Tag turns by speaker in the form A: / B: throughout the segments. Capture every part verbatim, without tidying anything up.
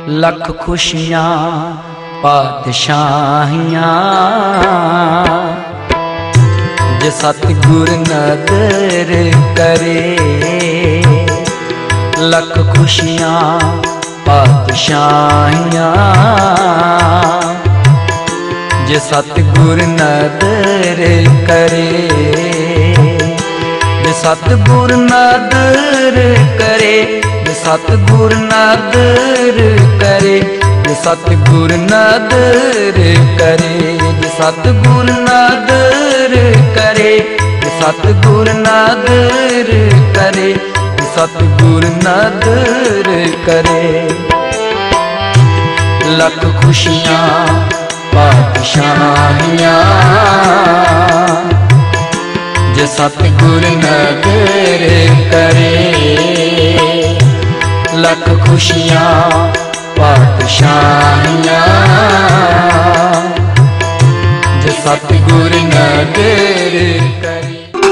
A: लख खुशियां पातशाहियां जे सतगुर नदर करे। लख खुशियां पातशाहियां जे सतगुर नदर करे। जे सतगुर नदर करे, जे सतगुर नदर करे, जे सतगुर नदर करे, जे सतगुर नदर करे, जे सतगुर नदर करे, जे सतगुर नदर करे। लख खुशियां पातशाहियां जे सतगुर नदर करे। लख खुशियां पातशाहियां जे सतगुर नदर करे।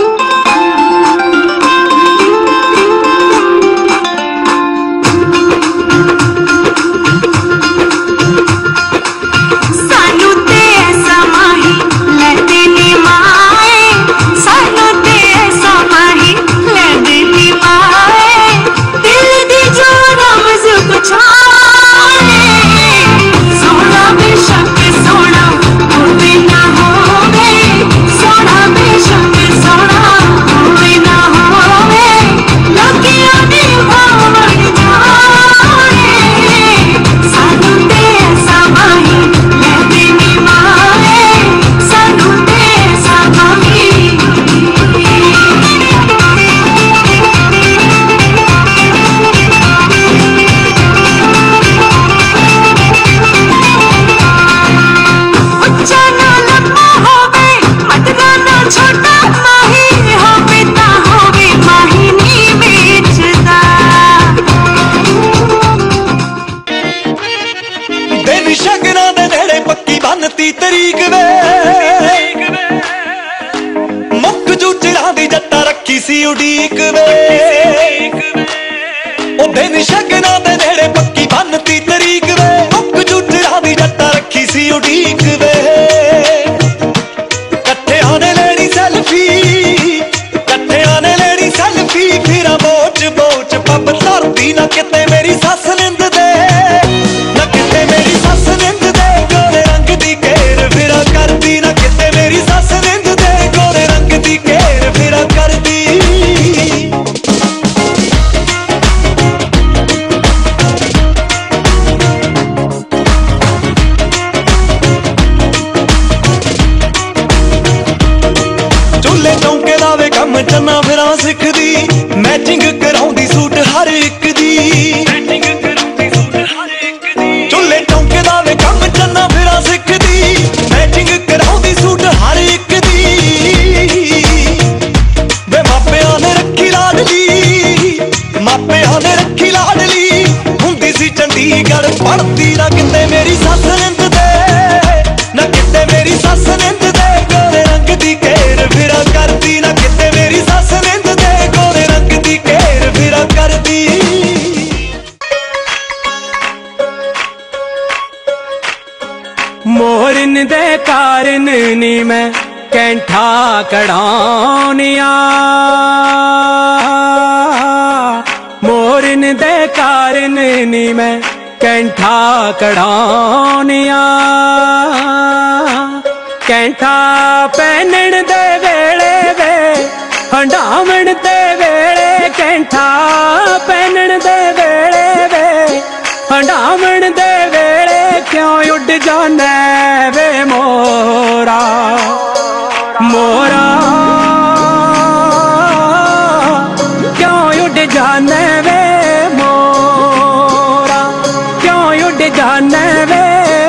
B: तरीक वे मुख जूचरा दी जट्टा रखी सी उड़ीक वे। ओ दिन शगना दे नेड़े पक्की बनती तरीक वे मुख जूचरा दी जट्टा रखी सी उड़ीक वे। कट्ठे आने लेनी सेल्फी, कट्ठे आने लेनी सेल्फी, फिर बोच बोच पब तरती ना किते मेरी सस निंद दे, ना किते मेरी सस निंद दे। गोरे रंग दी घेर फिरा करदी ना किते मेरी सस निंद दे, गोरे रंग दी घेर फिरा करदी। चूल्हे चौंके दा वे कम चन्ना फिरा सिखदी, मैचिंग कराउंदी सूट हर एक दी। चूल्हे चौंके दा वे कम चन्ना फिरा सिखदी, मैचिंग कराउंदी सूट हर एक दी। वे मापियां ने रखी लाडली, मापियां ने रखी लाडली, हुंदी सी चंडीगढ़ पढ़दी ना किते मेरी सस निंद दे, ना किते मेरी सस निंद दे। गोरे रंग दी घेर फिरा करदी ना किते मेरी सस निंद दे, गोरे रंग दी घेर फिरा करदी।
C: मोरन दे कारण नी मैं कैंठा कढ़ानिया, मोरन दे कारण नी मैं कैंठा कढ़ानिया। कैंठा पहनण दे वेले वे हंडावण दे वेले, कैंठा पहनण दे वेले वे हंडावण दे वेले, क्यों उड़ जाने वे मोरा मोरा, क्यों उड़ जाने वे मोरा, क्यों उड़ जाने वे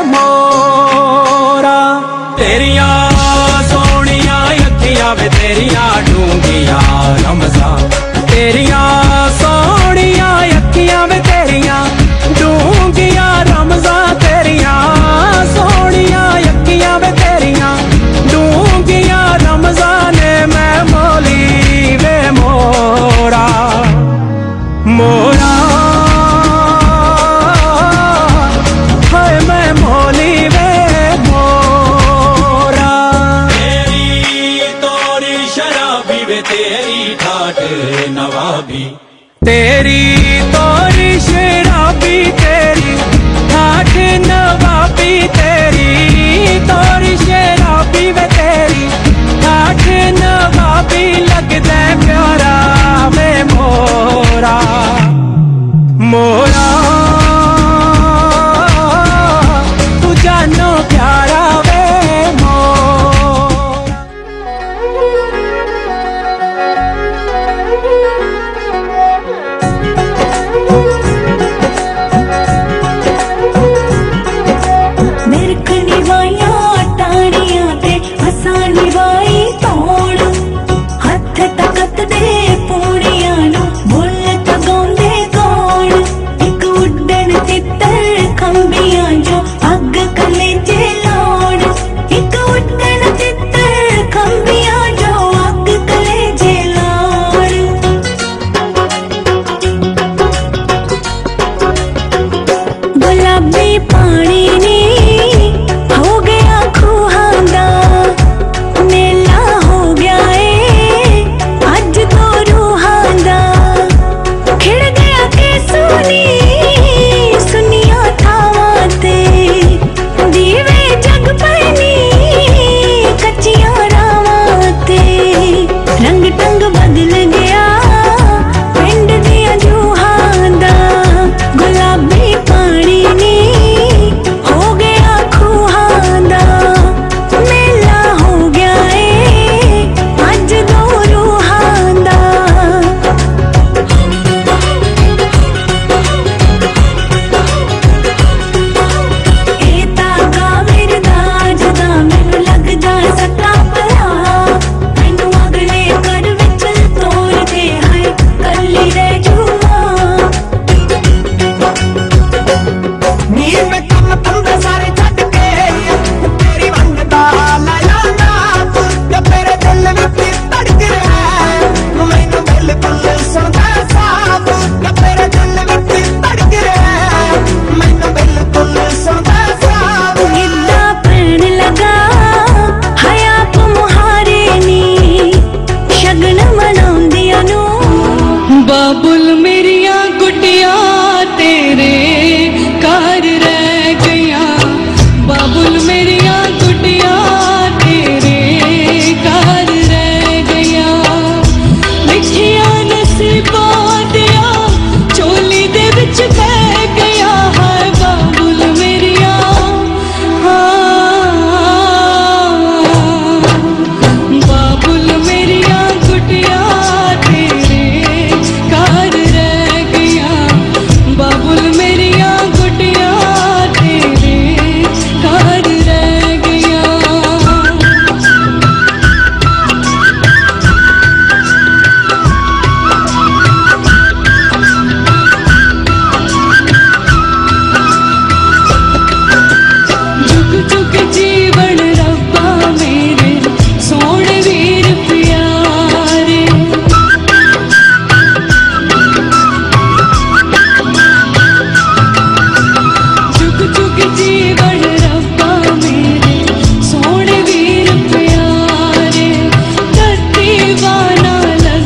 C: मोरा। तेरिया सोनिया अखियां वे तेरिया डूंगिया रमजा, तेरिया सोनिया अखियां वे तेरिया डूंगिया रमजा, तेरिया सोनिया अखियां वे तेरिया डूंगिया रमजा ने मैं मोली वे मोरा मोरा। तेरी तोरी शराबी तेरी ठाठ नवाबी तेरी तोरी शराबी वे तेरी ठाठ नवाबी लगदे प्यारा वे मोरा मोरा तू जानो प्यारा वे मोरा।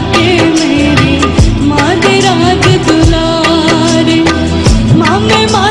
D: मामे